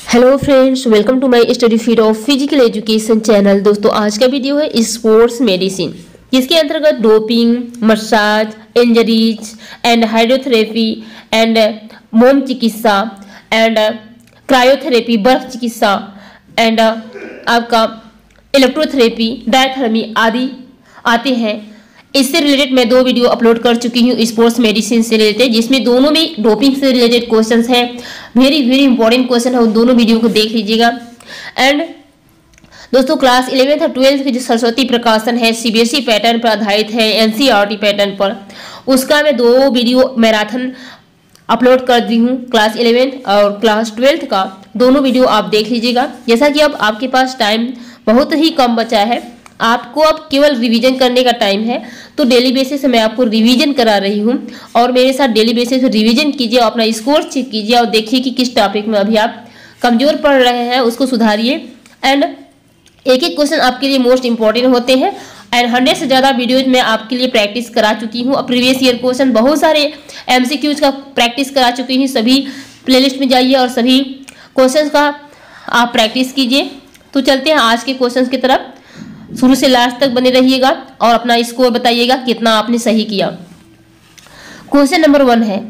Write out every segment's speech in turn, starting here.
Hello friends, welcome to my study feed of physical education channel. दोस्तों, आज का video है स्पोर्ट्स मेडिसिन, जिसके अंतर्गत doping, massage, injuries and hydrotherapy and मोम चिकित्सा एंड क्रायोथेरेपी, बर्फ चिकित्सा एंड आपका इलेक्ट्रोथेरेपी, डायथर्मी आदि आते हैं। इससे रिलेटेड मैं 2 वीडियो अपलोड कर चुकी हूँ स्पोर्ट्स मेडिसिन से रिलेटेड, जिसमें दोनों में डोपिंग से रिलेटेड क्वेश्चंस हैं। वेरी इंपॉर्टेंट क्वेश्चन है, उन दोनों वीडियो को देख लीजिएगा। एंड दोस्तों, क्लास 11th और 12th की जो सरस्वती प्रकाशन है सीबीएसई पैटर्न पर आधारित है, एनसीईआरटी पैटर्न पर, उसका मैं 2 वीडियो मैराथन अपलोड कर दी हूँ। क्लास 11th और क्लास 12th का दोनों वीडियो आप देख लीजिएगा। जैसा कि अब आपके पास टाइम बहुत ही कम बचा है, आपको अब केवल रिवीजन करने का टाइम है, तो डेली बेसिस मैं आपको रिवीजन करा रही हूँ और मेरे साथ डेली बेसिस पे रिवीजन कीजिए, अपना स्कोर चेक कीजिए और देखिए कि किस टॉपिक में अभी आप कमजोर पड़ रहे हैं, उसको सुधारिए। एंड एक क्वेश्चन आपके लिए मोस्ट इंपॉर्टेंट होते हैं एंड 100 से ज़्यादा वीडियोज में आपके लिए प्रैक्टिस करा चुकी हूँ। प्रीवियस ईयर क्वेश्चन बहुत सारे MCQs का प्रैक्टिस करा चुकी हूँ। सभी प्लेलिस्ट में जाइए और सभी क्वेश्चन का आप प्रैक्टिस कीजिए। तो चलते हैं आज के क्वेश्चन की तरफ, शुरू से लास्ट तक बने रहिएगा और अपना स्कोर बताइएगा कितना आपने सही किया। क्वेश्चन नंबर 1 है,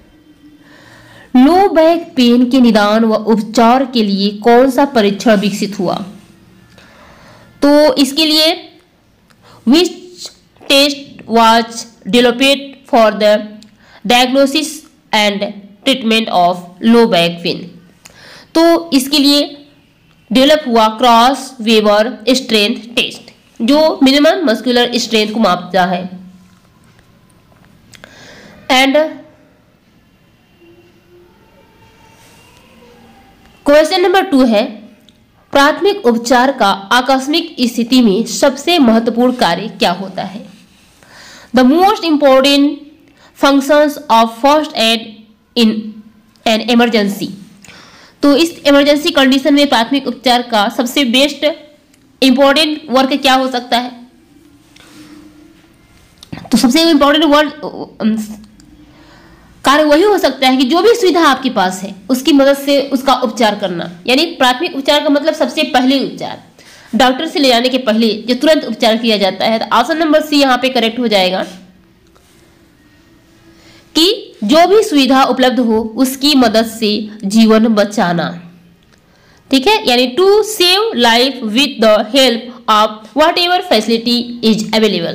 लो बैक पेन के निदान व उपचार के लिए कौन सा परीक्षण विकसित हुआ? तो इसके लिए which test was developed for the diagnosis and treatment of low back pain? तो इसके लिए डेवलप हुआ क्रॉस वेबर स्ट्रेंथ टेस्ट, जो मिनिमम मस्कुलर स्ट्रेंथ को मापता है। एंड क्वेश्चन नंबर 2 है, प्राथमिक उपचार का आकस्मिक स्थिति में सबसे महत्वपूर्ण कार्य क्या होता है? The most important functions of first aid in an emergency. तो इस इमरजेंसी कंडीशन में प्राथमिक उपचार का सबसे बेस्ट इंपॉर्टेंट वर्क क्या हो सकता है? तो सबसे इंपॉर्टेंट वर्क कार्य वही हो सकता है कि जो भी सुविधा आपके पास है उसकी मदद से उसका उपचार करना। यानी प्राथमिक उपचार का मतलब सबसे पहले उपचार, डॉक्टर से ले जाने के पहले जो तुरंत उपचार किया जाता है। तो ऑप्शन नंबर सी यहाँ पे करेक्ट हो जाएगा कि जो भी सुविधा उपलब्ध हो उसकी मदद से जीवन बचाना। ठीक है, यानी to save life with the help of whatever facility is available.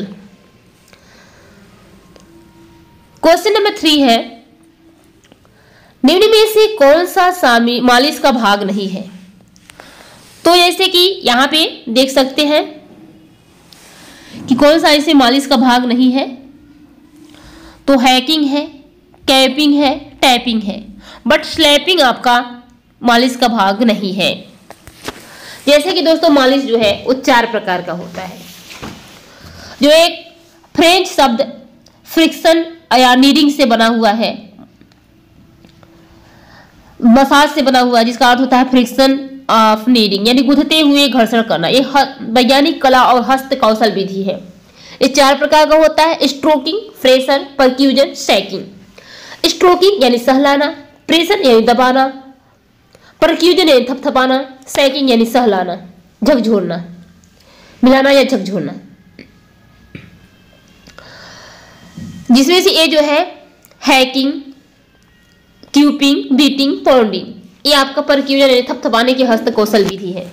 Question number 3 है, निम्न में से कौन सा मालिश का भाग नहीं है? तो जैसे कि यहां पे देख सकते हैं कि कौन सा ऐसे मालिश का भाग नहीं है, तो हैकिंग है, कैपिंग है, टैपिंग है, बट स्लैपिंग आपका मालिश का भाग नहीं है। जैसे कि दोस्तों, मालिश जो है वो 4 प्रकार का होता है, जो एक फ्रेंच शब्द फ्रिक्शन या नीडिंग से बना हुआ है, मसाज से बना हुआ है, जिसका अर्थ होता है फ्रिक्शन ऑफ नीडिंग, यानी गुथते हुए घर्षण करना। ये वैज्ञानिक कला और हस्त कौशल विधि है। ये 4 प्रकार का होता है, stroking, pressure, percussion, shaking. Stroking यानी सहलाना, प्रेशर यानी दबाना, परक्यूजन यानी थपथपाना, शैकिंग यानी सहलाना, झकझोरना, मिलाना या झकझोरना। जिसमें से ये जो है हैकिंग, क्यूपिंग, बीटिंग, पाउंडिंग, ये आपका परक्यूजन यानी थपथपाने की हस्त कौशल विधि है।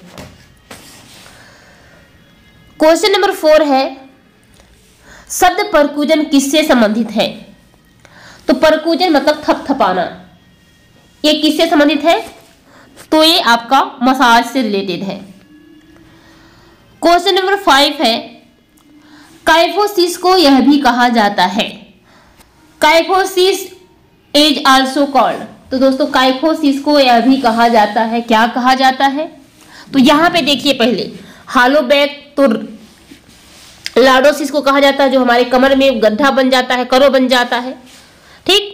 क्वेश्चन नंबर 4 है, शब्द परक्यूजन किससे संबंधित है? तो परक्यूजन मतलब थपथपाना, ये किससे संबंधित है? तो ये आपका मसाज से रिलेटेड है। क्वेश्चन नंबर 5 है, काइफोसिस को यह भी कहा जाता है। Kyphosis is also called. तो दोस्तों, काइफोसिस को यह भी कहा जाता है। क्या कहा जाता है? तो यहां पे देखिए, पहले हालो बैक तो लार्डोसिस को कहा जाता है, जो हमारे कमर में गड्ढा बन जाता है, करो बन जाता है। ठीक,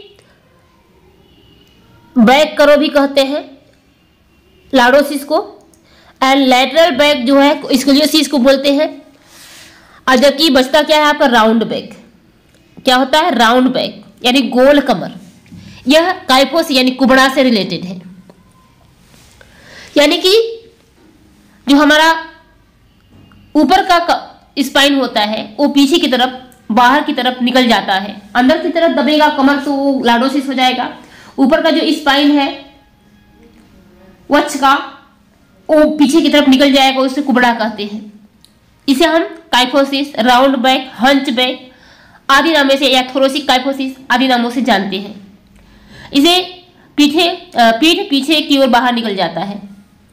बैक करो भी कहते हैं लार्डोसिस को। एंड लैटरल बैक जो है स्क्लियोसिस को बोलते हैं। और जबकि बचता क्या है आपका राउंड बैक। क्या होता है? राउंड बैक यानी गोल कमर। यह काइफोसिस यानी कुबड़ा से रिलेटेड है। यानी कि जो हमारा ऊपर का स्पाइन होता है वो पीछे की तरफ, बाहर की तरफ निकल जाता है। अंदर की तरफ दबेगा कमर तो वो लॉर्डोसिस हो जाएगा। ऊपर का जो स्पाइन है वक्ष का, वो पीछे की तरफ निकल जाएगा, उसे कुबड़ा कहते हैं। इसे हम kyphosis, round back, hunch back आदि नामों से, या थोरोसिक काइफोसिस आदि नामों से जानते हैं। इसे पीठ पीछे की ओर बाहर निकल जाता है।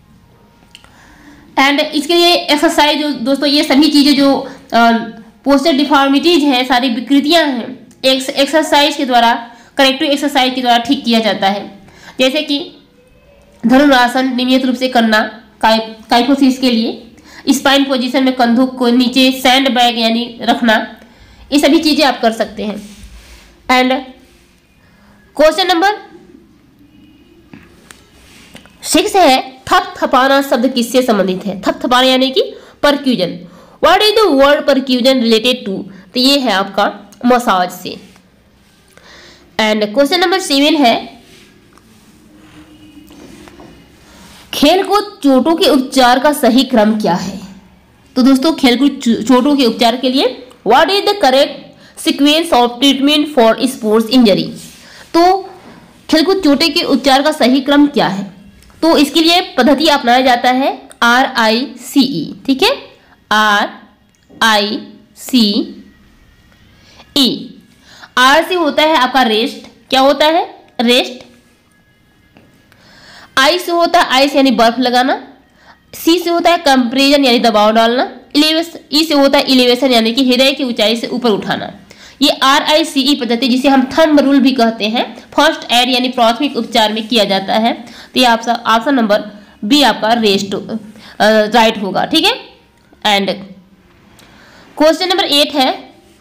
एंड इसके लिए एक्सरसाइज दोस्तों, ये सभी चीजें जो पोस्चर डिफॉर्मिटीज हैं, सारी विकृतियां हैं, एक्सरसाइज के द्वारा, करेक्टिव एक्सरसाइज के द्वारा ठीक किया जाता है। जैसे कि धनुरासन नियमित रूप से करना काइफोसिस के लिए, स्पाइन पोजीशन में कंधों को नीचे सैंड बैग यानी रखना, ये सभी चीजें आप कर सकते हैं। एंड क्वेश्चन नंबर 6 है, थपथपाना शब्द किससे संबंधित है? थपथपाना यानी कि percussion. What is the word percussion related to? तो ये है आपका मसाज से। एंड क्वेश्चन नंबर 7 है, खेलकूद चोटों के उपचार का सही क्रम क्या है? तो दोस्तों, खेलकूद चोटों के उपचार के लिए what is the correct sequence of treatment for sports injury? तो खेलकूद चोटें के उपचार का सही क्रम क्या है? तो इसके लिए पद्धति अपनाया जाता है RICE, ठीक है, RICE। R से होता है आपका रेस्ट, क्या होता है? रेस्ट। I से होता है आइस यानी बर्फ लगाना। C से होता है कंप्रेशन यानी दबाव डालना। E से होता है इलेवेशन यानी कि हृदय की ऊंचाई से ऊपर उठाना। ये RICE पद्धति, जिसे हम थंब रूल भी कहते हैं, फर्स्ट एड यानी प्राथमिक उपचार में किया जाता है। तो ये ऑप्शन नंबर बी आपका रेस्ट राइट होगा, ठीक है। एंड क्वेश्चन नंबर 8 है,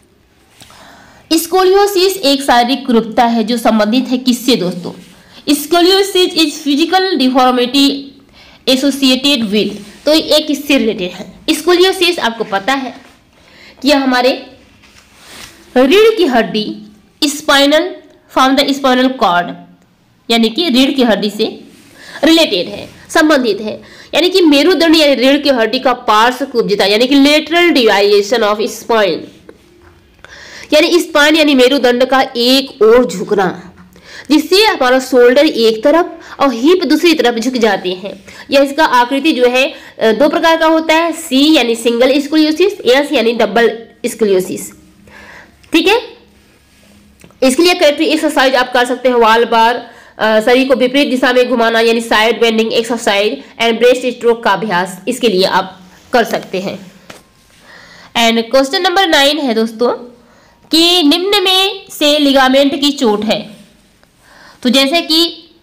स्कोलियोसिस एक शारीरिक कुरूपता है जो संबंधित है किससे दोस्तों? Scoliosis is physical deformity associated with, तो ये किससे रिलेटेड है? स्कोलियोसिस आपको पता है कि यह हमारे रीढ़ की हड्डी, spinal from the spinal cord यानी कि रीढ़ की हड्डी से रिलेटेड है, संबंधित है। यानी कि मेरुदंड यानी रीढ़ की हड्डी का पार्श्व कुब्जता यानी कि लेटरल डिवाइएशन ऑफ स्पाइन, यानी स्पाइन यानी मेरुदंड का एक ओर झुकना, जिससे हमारा शोल्डर एक तरफ और हिप दूसरी तरफ झुक जाते हैं। यह इसका आकृति जो है 2 प्रकार का होता है, C यानी सिंगल स्कोलियोसिस, S यानी डबल स्कोलियोसिस, ठीक है। इसके लिए करेक्टिव एक्सरसाइज आप कर सकते हैं, वॉल बार, शरीर को विपरीत दिशा में घुमाना यानी side bending exercise, and breast stroke का अभ्यास इसके लिए आप कर सकते हैं। एंड क्वेश्चन नंबर 9 है दोस्तों कि निम्न में से लिगामेंट की चोट है। तो जैसे कि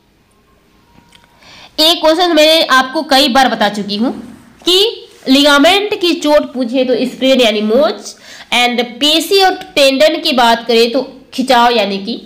एक क्वेश्चन मैंने आपको कई बार बता चुकी हूं कि लिगामेंट की चोट पूछे तो स्प्रेन यानी मोच, एंड पेशी और टेंडन की बात करें तो खिंचाव यानी कि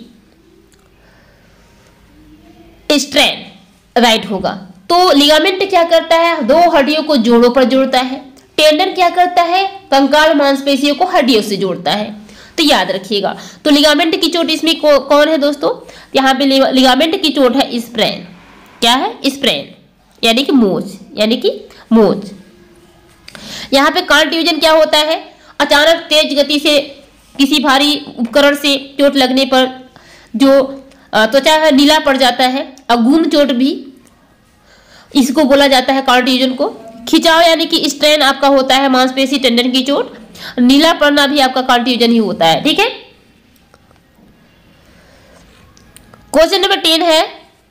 स्ट्रेन राइट होगा। तो लिगामेंट क्या करता है? 2 हड्डियों को जोड़ों पर जोड़ता है। टेंडन क्या करता है? कंकाल मांसपेशियों को हड्डियों से जोड़ता है। तो याद रखिएगा। तो लिगामेंट की चोट इसमें कौन है दोस्तों? यहाँ पे लिगामेंट की चोट है स्प्रेन। क्या है? स्प्रेन यानी कि मोच, यानी कि मोच। यहाँ पे कॉन्ट्यूजन क्या होता है? अचानक तेज गति से किसी भारी उपकरण से चोट लगने पर जो त्वचा है नीला पड़ जाता है, और गुम चोट भी इसको बोला जाता है कॉन्ट्यूजन को। खिंचाव यानी कि स्ट्रेन आपका होता है मांसपेशी टेंडन की चोट, नीला पड़ना भी आपका कॉन्ट्यूजन ही होता है, ठीक है। क्वेश्चन नंबर 10 है,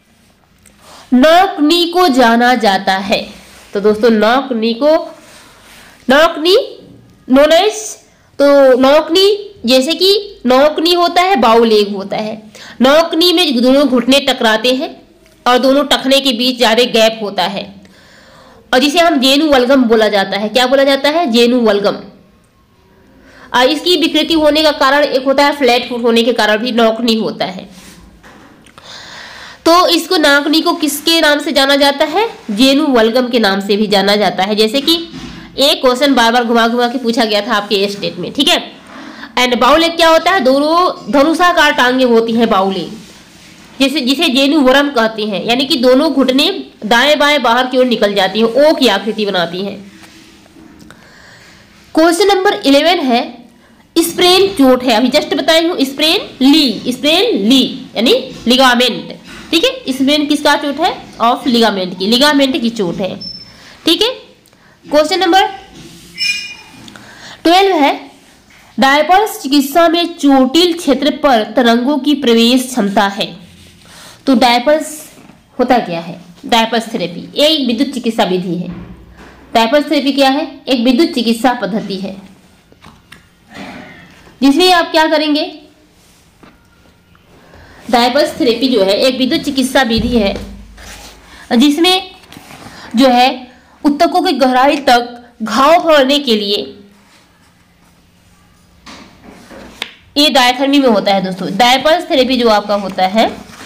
नॉक नी को जाना जाता है। तो दोस्तों नॉक नी नोन एज, तो नॉक नी जैसे कि नॉक नी होता है, बाउ लेग होता है। नॉक नी में दोनों घुटने टकराते हैं और दोनों टखने के बीच ज्यादा गैप होता है, और जिसे हम जेनु वल्गम बोला जाता है। क्या बोला जाता है? जेनु वल्गम। इसकी विकृति होने का कारण एक होता है फ्लैट फुट होने के कारण भी नॉक नी होता है। तो इसको नॉक नी को किसके नाम से जाना जाता है? जेनु वल्गम के नाम से भी जाना जाता है। जैसे कि एक क्वेश्चन बार बार घुमा घुमा के पूछा गया था आपके स्टेट में, ठीक है। एंड बाउ लेग क्या होता है? दोनों धनुषाकार टांगे होती हैं बाउ लेग, जिसे जिसे जेनुवरम कहते हैं, यानी कि दोनों घुटने दाएं बाएं बाहर की ओर निकल जाती हैं, ओ की आकृति बनाती हैं। क्वेश्चन नंबर 11 है, स्प्रेन चोट है, अभी जस्ट बताई हूं, स्प्रेन ली यानी लिगामेंट। ठीक है, स्प्रेन किसका चोट है? ऑफ लिगामेंट की, लिगामेंट की चोट है। ठीक है, क्वेश्चन नंबर 12 है, डायपर्स चिकित्सा में चोटिल क्षेत्र पर तरंगों की प्रवेश क्षमता है। तो डायपर्स होता क्या है? डायपर्स थेरेपी एक विद्युत चिकित्सा विधि है। डायपर्स थेरेपी क्या है? एक विद्युत चिकित्सा पद्धति है, जिसमें आप क्या करेंगे? डायपर्स थेरेपी जो है एक विद्युत चिकित्सा विधि है, जिसमें जो है ऊतकों की गहराई तक घाव भरने के लिए ये डायथर्मी में होता है। दोस्तों, डायपर्स थेरेपी जो आपका होता है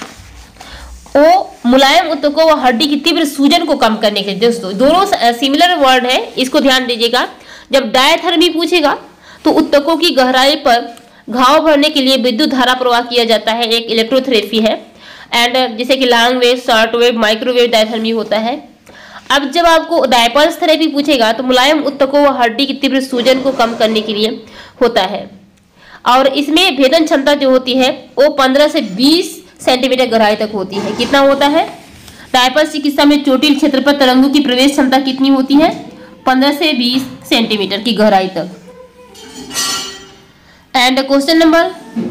वो मुलायम ऊतकों व हड्डी की तीव्र सूजन को कम करने के लिए, दोस्तों दोनों सिमिलर वर्ड है, इसको ध्यान दीजिएगा। जब डायथर्मी पूछेगा तो ऊतकों की गहराई पर घाव भरने के लिए विद्युत धारा प्रवाह किया जाता है, एक इलेक्ट्रोथेरेपी है। एंड जैसे कि long wave, short wave, microwave diathermy होता है। अब जब आपको डायपर्स थेरेपी पूछेगा तो मुलायम ऊतकों व हड्डी की तीव्र सूजन को कम करने के लिए होता है, और इसमें भेदन क्षमता जो होती है वो 15 से 20 सेंटीमीटर गहराई तक होती है। कितना होता है? डायपर्स चिकित्सा में चोटिल क्षेत्र पर तरंगों की प्रवेश क्षमता कितनी होती है? 15 से 20 सेंटीमीटर की गहराई तक। एंड क्वेश्चन नंबर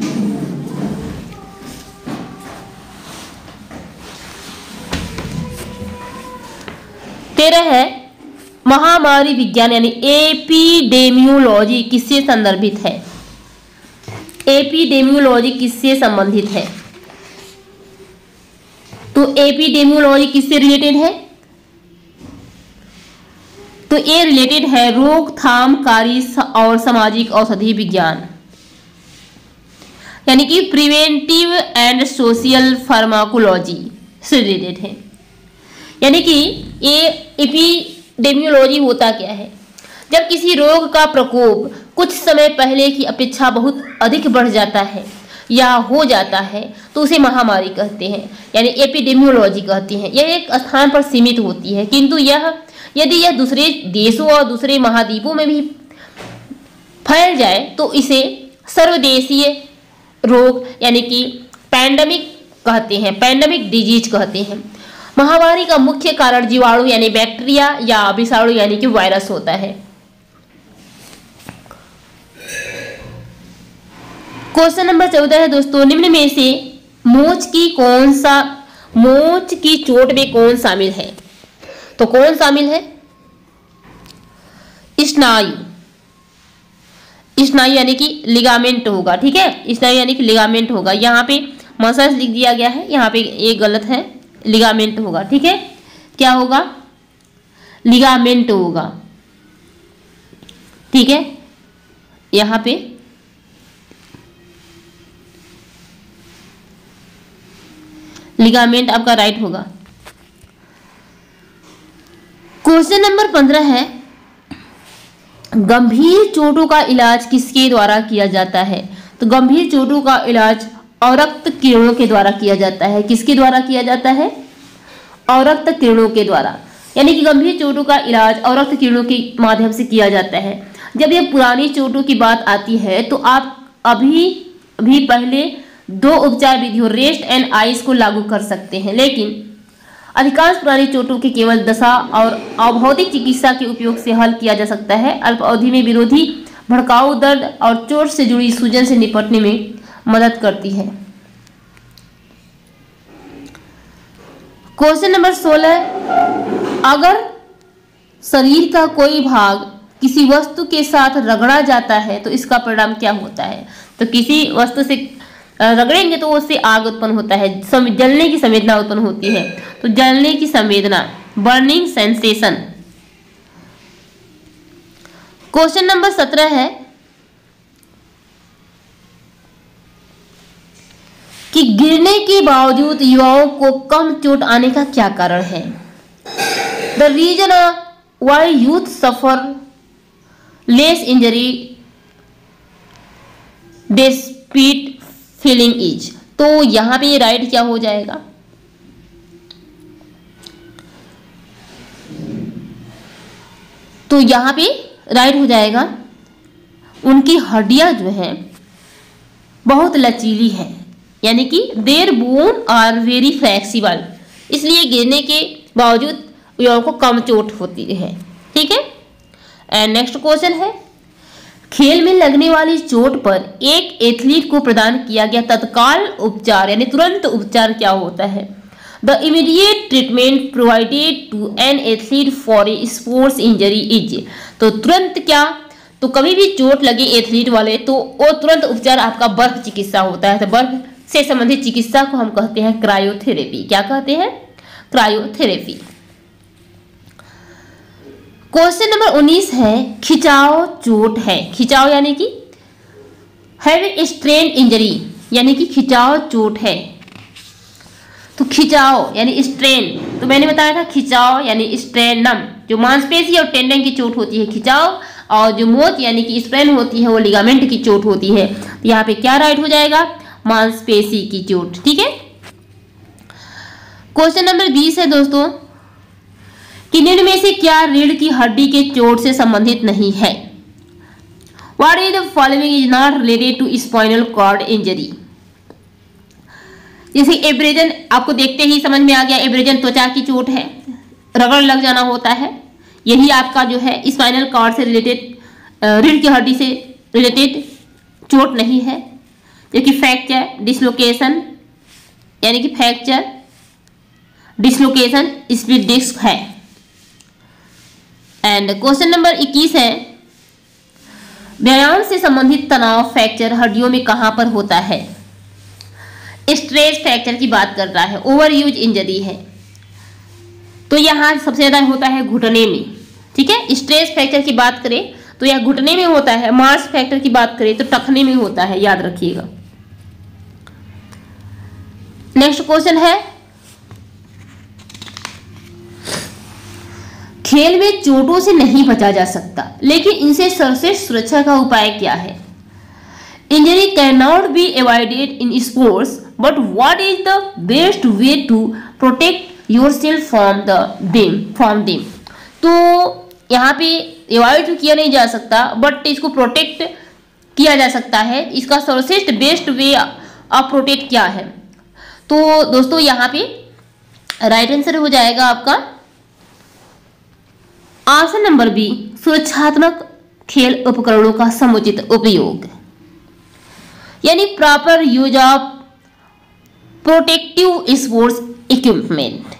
13 है, महामारी विज्ञान यानी एपिडेमियोलॉजी किससे संदर्भित है? एपिडेमियोलॉजी किससे संबंधित है? तो एपिडेमियोलॉजी किससे रिलेटेड है? तो ये रिलेटेड है रोकथामकारी और सामाजिक औषधि विज्ञान, यानी कि प्रिवेंटिव एंड सोशल फार्माकोलॉजी से रिलेटेड है। यानी कि ये एपिडेमियोलॉजी होता क्या है? जब किसी रोग का प्रकोप कुछ समय पहले की अपेक्षा बहुत अधिक बढ़ जाता है या हो जाता है तो उसे महामारी कहते हैं, यानी एपिडेमियोलॉजी कहते हैं। यह एक स्थान पर सीमित होती है, किंतु यदि यह दूसरे देशों और दूसरे महाद्वीपों में भी फैल जाए तो इसे सर्वदेशीय रोग यानी कि पैंडेमिक कहते हैं, पैंडेमिक डिजीज कहते हैं। महामारी का मुख्य कारण जीवाणु यानी बैक्टीरिया या विषाणु यानी कि वायरस होता है। क्वेश्चन नंबर 14 है दोस्तों, निम्न में से मोच की चोट में कौन शामिल है? तो कौन शामिल है? स्नायु यानी कि लिगामेंट होगा। ठीक है, स्नायु यानी कि लिगामेंट होगा। यहाँ पे मसल्स लिख दिया गया है, यहाँ पे एक गलत है, लिगामेंट होगा। ठीक है, क्या होगा? लिगामेंट होगा। ठीक है, यहाँ पे लिगामेंट आपका राइट होगा। क्वेश्चन नंबर 15 है, गंभीर चोटों का इलाज किसके द्वारा किया जाता है? तो गंभीर चोटों का इलाज अवरक्त किरणों के द्वारा किया जाता है। किसके द्वारा किया जाता है? अवरक्त किरणों के द्वारा, यानी कि गंभीर चोटों का इलाज अवरक्त किरणों के माध्यम से किया जाता है। जब यह पुरानी चोटों की बात आती है तो आप अभी पहले 2 उपचार विधियों रेस्ट एंड आइस को लागू कर सकते हैं, लेकिन अधिकांश पुरानी चोटों के केवल दशा और अभौतिक चिकित्सा के उपयोग से हल किया जा सकता है। अल्प अवधि में विरोधी भड़काऊ दर्द और चोट से जुड़ी सूजन से निपटने में मदद करती है। क्वेश्चन नंबर 16, अगर शरीर का कोई भाग किसी वस्तु के साथ रगड़ा जाता है तो इसका परिणाम क्या होता है? तो किसी वस्तु से रगड़ेंगे तो उससे आग उत्पन्न होता है, जलने की संवेदना उत्पन्न होती है। तो जलने की संवेदना, बर्निंग सेंसेशन। क्वेश्चन नंबर 17 है कि गिरने के बावजूद युवाओं को कम चोट आने का क्या कारण है? The reason why youth suffer less injury despite feeling is. तो यहाँ पे राइट क्या हो जाएगा? तो यहाँ पे राइट हो जाएगा उनकी हड्डियां जो है बहुत लचीली है, यानी कि their bone are very flexible, इसलिए गिरने के बावजूद को कम चोट होती है। ठीक है। एंड नेक्स्ट क्वेश्चन है, खेल में लगने वाली चोट पर एक एथलीट को प्रदान किया गया तत्काल उपचार यानी तुरंत उपचार क्या होता है? The immediate treatment provided to an athlete for a sports injury is, तो तुरंत क्या, तो कभी भी चोट लगे एथलीट वाले तो वो तुरंत उपचार आपका बर्फ चिकित्सा होता है। तो बर्फ से संबंधित चिकित्सा को हम कहते हैं क्रायोथेरेपी। क्या कहते हैं? क्रायोथेरेपी। क्वेश्चन नंबर 19 है, खिंचाव चोट है। खिंचाव यानी कि हैव स्ट्रेन इंजरी, यानी कि खिंचाव चोट है। तो खिंचाव यानी स्ट्रेन, तो मैंने बताया था खिंचाव यानी स्ट्रेनम, जो मांसपेशी और टेंडन की चोट होती है खिंचाव, और जो मोच यानी कि स्प्रेन होती है वो लिगामेंट की चोट होती है। तो यहाँ पे क्या राइट हो जाएगा? मांसपेशी की चोट। ठीक है। क्वेश्चन नंबर 20 है दोस्तों, कि निम्न में से क्या रीढ़ की हड्डी के चोट से संबंधित नहीं है? What is the following is not related to spinal cord injury? जैसे एब्रेजन, आपको देखते ही समझ में आ गया, एब्रेजन त्वचा की चोट है, रगड़ लग जाना होता है, यही आपका जो है स्पाइनल कॉर्ड से रिलेटेड, रीढ़ की हड्डी से रिलेटेड चोट नहीं है। जबकि फ्रैक्चर डिसलोकेशन यानी कि फ्रैक्चर डिसलोकेशन स्प्लिट डिस्क है। एंड क्वेश्चन नंबर 21 है, व्यायाम से संबंधित तनाव फ्रैक्चर हड्डियों में कहां पर होता है? स्ट्रेस फ्रैक्चर की बात कर रहा है, ओवर यूज इंजरी है, तो यहां सबसे ज्यादा होता है घुटने में। ठीक है। स्ट्रेस फ्रैक्चर की बात करें तो यह घुटने में होता है, मार्स फ्रैक्चर की बात करें तो टखने में होता है, याद रखिएगा। नेक्स्ट क्वेश्चन है, खेल में चोटों से नहीं बचा जा सकता, लेकिन इनसे सर्वश्रेष्ठ सुरक्षा का उपाय क्या है? Injury can not be avoided in sports, but what is the best way to protect yourself from them? तो यहाँ पे अवॉइड तो किया नहीं जा सकता, बट इसको प्रोटेक्ट किया जा सकता है। इसका सर्वश्रेष्ठ बेस्ट वे ऑफ प्रोटेक्ट क्या है? तो दोस्तों यहाँ पे राइट आंसर हो जाएगा आपका ऑप्शन नंबर बी, सुरक्षात्मक खेल उपकरणों का समुचित उपयोग, यानी proper use of protective sports equipment.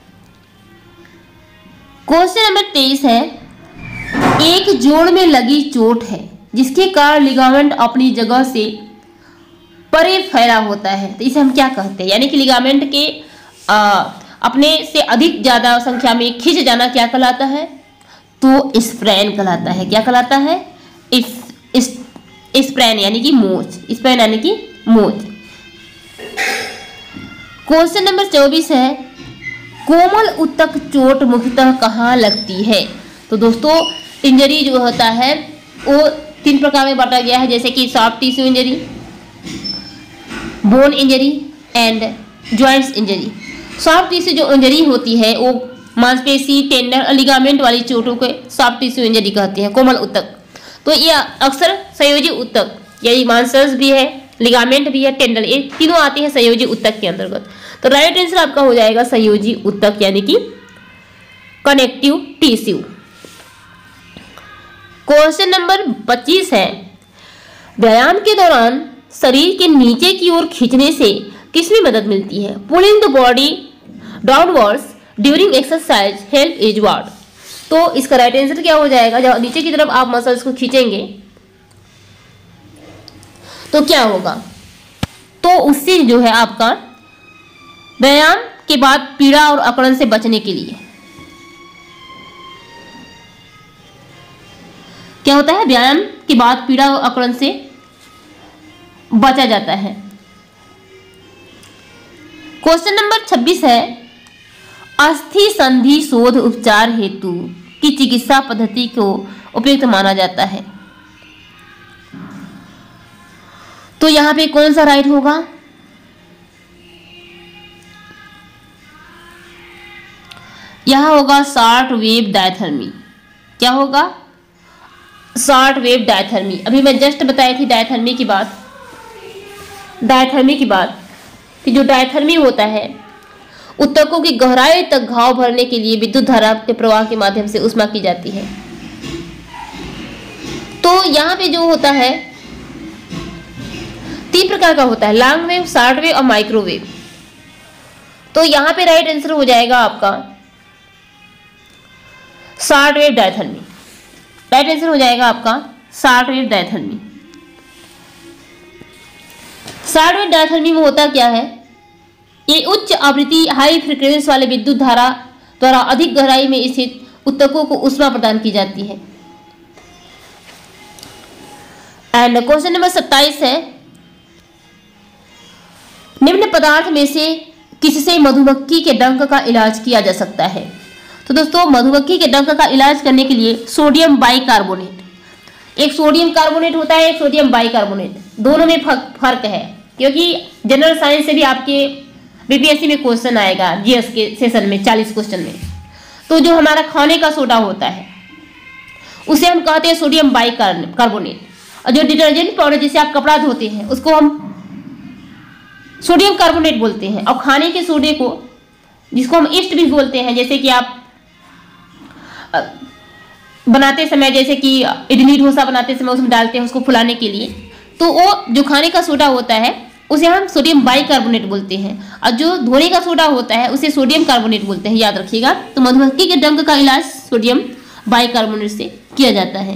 Question number 23 है, एक जोड़ में लगी चोट है जिसके कारण लिगामेंट अपनी जगह से परे फैला होता है, तो इसे हम क्या कहते हैं? यानी कि लिगामेंट के अपने से अधिक ज्यादा संख्या में खिंच जाना क्या कहलाता है? तो स्प्रेन कहलाता है। क्या कहलाता है? स्प्रेन यानी कि मोच, स्प्रेन यानी कि मोच। क्वेश्चन नंबर 24 है, कोमल उत्तक चोट मुख्यतः कहाँ लगती है? तो दोस्तों इंजरी जो होता है वो 3 प्रकार में बांटा गया है, जैसे कि soft tissue injury, bone injury and joints injury. Soft tissue जो इंजरी होती है वो मांसपेशी, टेंडन और लिगामेंट वाली चोटों को सॉफ्ट टिश्यू इंजरी कहते हैं, कोमल उत्तक। तो ये अक्सर संयोजी उत्तक, यही मांसपेशी भी है, लिगामेंट भी है, टेंडन, ये तीनों आते हैं संयोजी उत्तक के अंतर्गत। तो राइट आंसर आपका हो जाएगा संयोजी उत्तक यानी कि कनेक्टिव टिश्यू। क्वेश्चन नंबर 25 है, व्यायाम के दौरान शरीर के नीचे की ओर खींचने से किसमें मदद मिलती है? Pulling the body downwards during exercise help is what? तो इसका राइट आंसर क्या हो जाएगा? जब नीचे की तरफ आप मसल्स को खींचेंगे तो क्या होगा? तो उससे जो है आपका व्यायाम के बाद पीड़ा और अकड़न से बचने के लिए क्या होता है? व्यायाम के बाद पीड़ा और अकड़न से बचा जाता है। क्वेश्चन नंबर 26 है, अस्थि संधि शोध उपचार हेतु की चिकित्सा पद्धति को उपयुक्त माना जाता है? तो यहां पे कौन सा राइट होगा? यहाँ होगा शॉर्ट वेव डायथर्मी। क्या होगा? Short wave diathermy. अभी मैं जस्ट बताई थी डायथर्मी की बात, कि जो डायथर्मी होता है, ऊतकों की गहराई तक घाव भरने के लिए विद्युत धारा के प्रवाह के माध्यम से ऊष्मा की जाती है। तो यहाँ पे जो होता है 3 प्रकार का होता है, लॉन्ग वेव, शॉर्ट वेव और माइक्रोवेव। तो यहाँ पे राइट आंसर हो जाएगा आपका short wave diathermy. Right answer हो जाएगा आपका short wave diathermy. Short wave diathermy में होता क्या है? ये उच्च आवृत्ति हाई फ्रीक्वेंसी वाले विद्युत धारा द्वारा अधिक गहराई में स्थित ऊतकों को ऊष्मा प्रदान की जाती है। एंड क्वेश्चन नंबर 27 है, निम्न पदार्थ में से किससे मधुमक्खी के डंक का इलाज किया जा सकता है? तो दोस्तों, मधुमक्खी के डंक का इलाज करने के लिए सोडियम बाइकार्बोनेट, एक सोडियम कार्बोनेट होता है, एक सोडियम बाइकार्बोनेट, दोनों में फर्क है, क्योंकि जनरल साइंस से भी आपके बीपीएससी में क्वेश्चन आएगा, जीएस के सेशन में 40 क्वेश्चन में। तो जो हमारा खाने का सोडा होता है उसे हम कहते हैं सोडियम बाइकार्बोनेट, और जो डिटर्जेंट पाउडर जिसे आप कपड़ा धोते हैं उसको हम सोडियम कार्बोनेट बोलते हैं। और खाने के सोडे को, जिसको हम ईस्ट भी बोलते हैं, जैसे कि आप बनाते समय, जैसे कि इडली डोसा बनाते समय उसमें डालते हैं उसको फुलाने के लिए, तो वो जो खाने का सोडा होता है उसे हम सोडियम बाइकार्बोनेट बोलते हैं, और जो धोने का सोडा होता है उसे सोडियम कार्बोनेट बोलते हैं, याद रखिएगा। तो मधुमक्खी के डंक का इलाज सोडियम बाइकार्बोनेट से किया जाता है।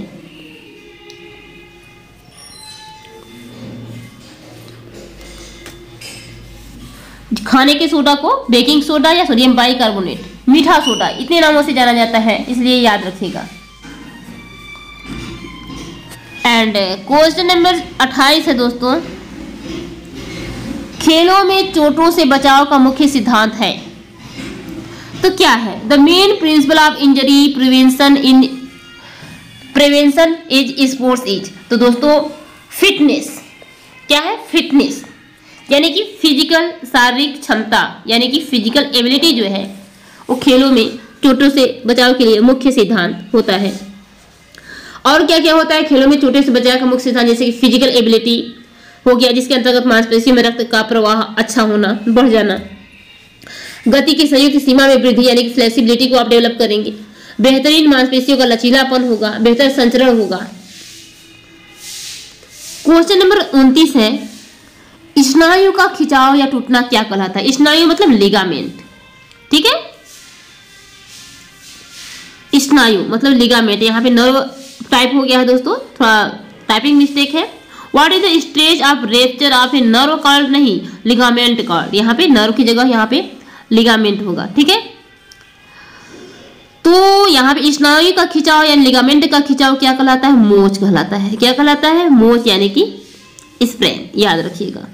खाने के सोडा को बेकिंग सोडा या सोडियम बाइकार्बोनेट, मीठा सोडा, इतने नामों से जाना जाता है, इसलिए याद रखिएगा। एंड क्वेश्चन नंबर 28 है दोस्तों, खेलों में चोटों से बचाव का मुख्य सिद्धांत है। तो क्या है? The main principle of injury prevention is sports is. तो दोस्तों, फिटनेस क्या है? फिटनेस यानी कि फिजिकल, शारीरिक क्षमता, यानी कि फिजिकल एबिलिटी जो है वो खेलों में चोटों से बचाव के लिए मुख्य सिद्धांत होता है। और क्या क्या होता है खेलों में चोटों से बचाव का मुख्य सिद्धांत? जैसे कि फिजिकल एबिलिटी हो गया, जिसके अंतर्गत मांसपेशियों में रक्त का प्रवाह अच्छा होना, बढ़ जाना, गति की संयुक्त सीमा में वृद्धि यानी कि फ्लेक्सिबिलिटी को आप डेवलप करेंगे, बेहतरीन मांसपेशियों का लचीलापन होगा, बेहतर संचरण होगा। क्वेश्चन नंबर 29 है, स्नायु का खिंचाव या टूटना क्या कहलाता है? स्नायु मतलब लिगामेंट, ठीक है, स्नायु मतलब लिगामेंट। यहाँ पे नर्व टाइप हो गया है दोस्तों, थोड़ा टाइपिंग मिस्टेक है। What is the stage of rupture of a nerve cord? नहीं, लिगामेंट कॉर्ड। यहाँ पे नर्व की जगह यहाँ पे लिगामेंट होगा, ठीक है। तो यहाँ पे स्नायु का खिंचाव या लिगामेंट का खिंचाव क्या कहलाता है? मोच कहलाता है। क्या कहलाता है? मोच यानी कि स्प्रेन, याद रखिएगा।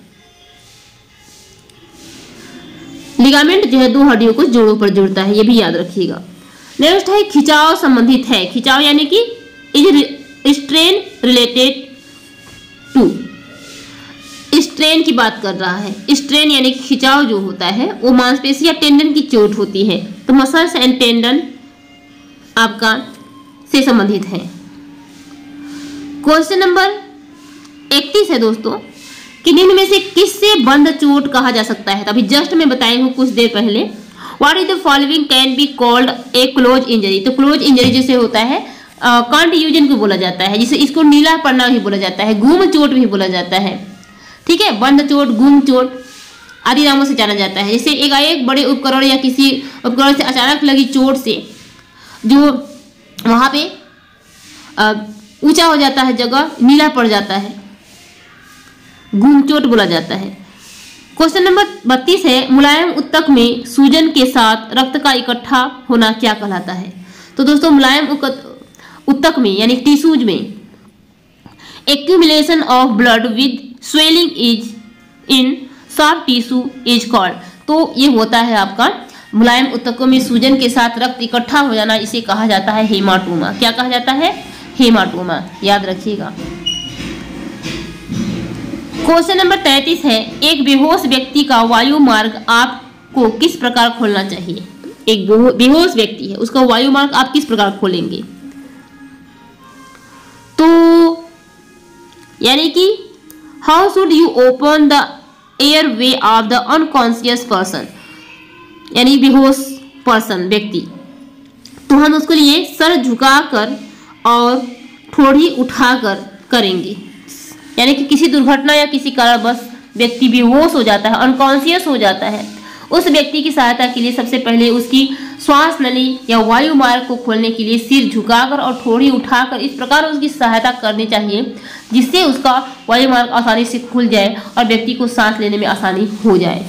लिगामेंट जो है दो हड्डियों को जोड़ों पर जोड़ता है, ये भी याद रखिएगा। नेक्स्ट है खिंचाव संबंधित है। खिंचाव यानी कि is strain related to, strain की बात कर रहा है। स्ट्रेन यानी कि खिंचाव जो होता है वो मांसपेशी या टेंडन की चोट होती है। तो मसल्स एंड टेंडन आपका से संबंधित है। क्वेश्चन नंबर 31 है दोस्तों कि निम्न में से किससे बंद चोट कहा जा सकता है? तभी जस्ट मैं बताई हूँ कुछ देर पहले। What is the following can be called a close injury? तो क्लोज इंजरी जैसे होता है कंट्यूजन को बोला जाता है, जिसे इसको नीला पड़ना भी बोला जाता है, गुम चोट भी बोला जाता है, ठीक है। बंद चोट, गुम चोट आदि नामों से जाना जाता है। जैसे एक बड़े उपकरण या किसी उपकरण से अचानक लगी चोट से जो वहां पे ऊंचा हो जाता है, जगह नीला पड़ जाता है, गुम चोट बोला जाता है। क्वेश्चन नंबर 32 है, मुलायम ऊतक में सूजन के साथ रक्त का इकट्ठा होना क्या कहलाता है? तो दोस्तों मुलायम ऊतक में यानी टिश्यूज में accumulation of blood with swelling is in soft tissue is called. तो ये होता है आपका मुलायम ऊतकों में सूजन के साथ रक्त इकट्ठा हो जाना, इसे कहा जाता है हेमाटोमा। क्या कहा जाता है? हेमाटोमा, याद रखिएगा। क्वेश्चन नंबर 33 है, एक बेहोश व्यक्ति का वायु मार्ग आपको किस प्रकार खोलना चाहिए? एक बेहोश व्यक्ति है, उसका वायु मार्ग आप किस प्रकार खोलेंगे? तो यानी कि how should you open the airway of the unconscious person, यानी बेहोश पर्सन व्यक्ति, तो हम उसके लिए सर झुकाकर और ठोड़ी उठाकर करेंगे। यानी कि किसी दुर्घटना या किसी कारणवश व्यक्ति बेहोश हो जाता है, अनकॉन्शियस हो जाता है, उस व्यक्ति की सहायता के लिए सबसे पहले उसकी श्वास नली या वायु मार्ग को खोलने के लिए सिर झुकाकर और ठोड़ी उठाकर इस प्रकार उसकी सहायता करनी चाहिए जिससे उसका वायु मार्ग आसानी से खुल जाए और व्यक्ति को सांस लेने में आसानी हो जाए।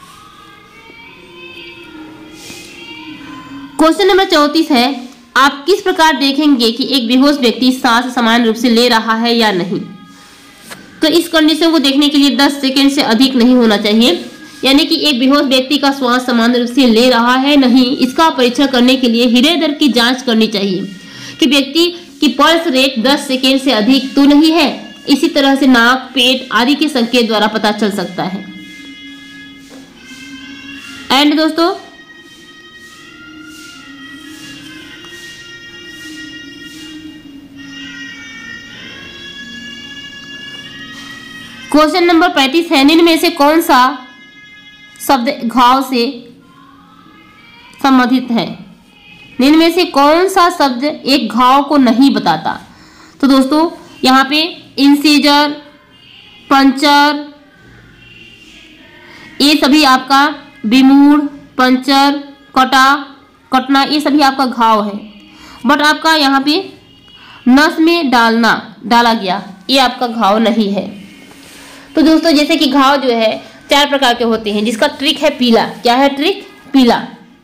क्वेश्चन नंबर 34 है, आप किस प्रकार देखेंगे कि एक बेहोश व्यक्ति सांस समान रूप से ले रहा है या नहीं? तो इस कंडीशन को देखने के लिए 10 सेकंड से अधिक नहीं होना चाहिए। यानी कि एक बेहोश व्यक्ति का श्वास समान रूप से ले रहा है नहीं, इसका परीक्षण करने के लिए हृदय दर की जांच करनी चाहिए कि व्यक्ति की पल्स रेट 10 सेकेंड से अधिक तो नहीं है। इसी तरह से नाक, पेट आदि के संकेत द्वारा पता चल सकता है। एंड दोस्तों, क्वेश्चन नंबर 35 है, निम्न में से कौन सा शब्द घाव से संबंधित है? निम्न में से कौन सा शब्द एक घाव को नहीं बताता? तो दोस्तों यहाँ पे इंसीजर, पंचर, ये सभी आपका विमूढ़, पंचर, कटा, कटना, ये सभी आपका घाव है। बट आपका यहाँ पे नस में डाला गया, ये आपका घाव नहीं है। तो दोस्तों जैसे कि घाव जो है 4 प्रकार के होते हैं, जिसका ट्रिक है पीला। क्या है ट्रिक? पीला।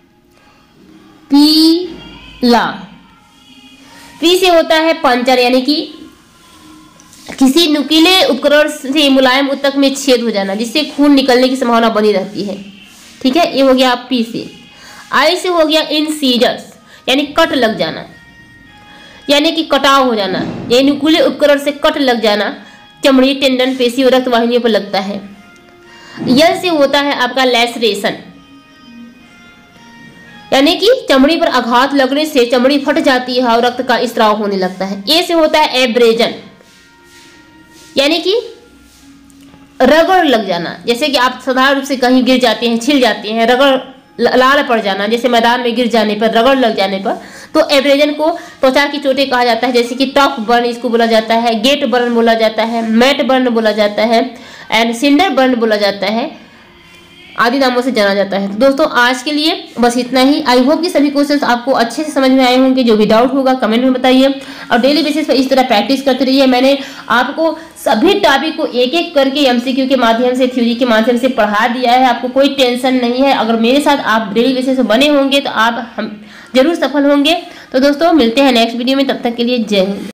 पीला पी से होता है पंचर, यानी कि किसी नुकीले उपकरण से मुलायम ऊतक में छेद हो जाना जिससे खून निकलने की संभावना बनी रहती है। ठीक है, ये हो गया पी से। आई से हो गया इंसीजर्स, यानी कट लग जाना, यानी कि कटाव हो जाना, ये नुकीले उपकरण से कट लग जाना, चमड़ी, टेंडन, पेशी और रक्त वाहिनियों पर लगता है। यह से होता है आपका लैसरेशन, यानी कि चमड़ी पर आघात लगने से चमड़ी फट जाती है और रक्त का स्राव होने लगता है। ए से होता है एब्रेजन, यानी कि रगड़ लग जाना, जैसे कि आप साधारण रूप से कहीं गिर जाते हैं, छिल जाते हैं, रगड़ लाल पड़ जाना, जैसे मैदान में गिर जाने पर, रगड़ लग जाने पर, तो एब्रेजन को त्वचा की चोटें कहा जाता है। जैसे कि टफ बर्न इसको बोला जाता है, गेट बर्न बोला जाता है, मैट बर्न बोला जाता है, एंड सिंडर बर्न बोला जाता है, आदि नामों से जाना जाता है। तो दोस्तों आज के लिए बस इतना ही। आई होप कि सभी क्वेश्चंस आपको अच्छे से समझ में आए होंगे। जो भी डाउट होगा कमेंट में बताइए और डेली बेसिस पर इस तरह प्रैक्टिस करते रहिए। मैंने आपको सभी टॉपिक को एक एक करके एमसीक्यू के माध्यम से, थ्योरी के माध्यम से पढ़ा दिया है। आपको कोई टेंशन नहीं है। अगर मेरे साथ आप डेली बेसिस पर बने होंगे तो आप हम जरूर सफल होंगे। तो दोस्तों मिलते हैं नेक्स्ट वीडियो में, तब तक के लिए जय हिंद।